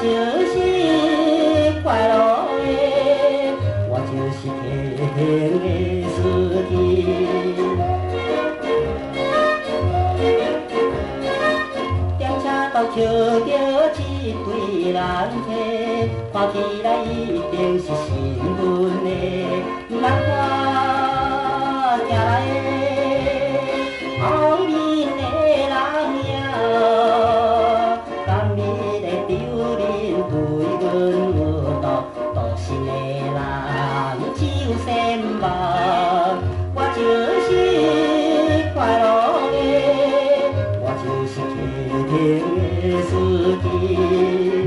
就是快乐的，我就是天的司机。电车头瞧着一对人客，看起来一定是新婚的，毋通看行来的后面的人影，敢你会丢脸对阮有道？都是的人只有善梦，我就是快乐的，我就是天的司机。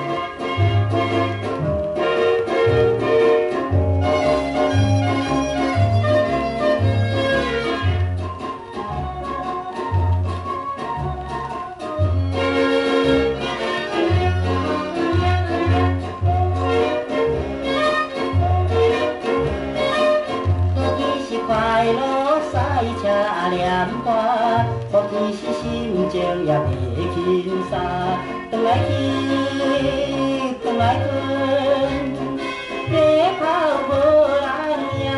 快乐赛车连环，好其实心情也袂轻松。转来去，转来转，街口无人影，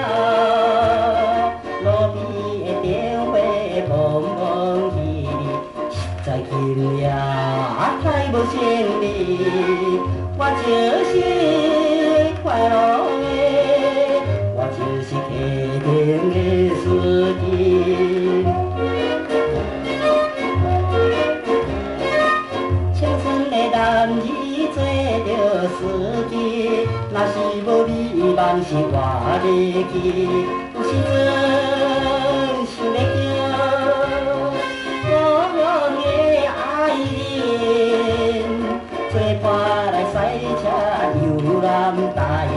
路边的电话茫茫稀稀，实在今夜太无胜利。我就是快乐的，我就是天的司机。青春的男儿做着司机，若是无美梦是我的去。有时阵想要叫故乡的爱人，做伴来赛车游南大。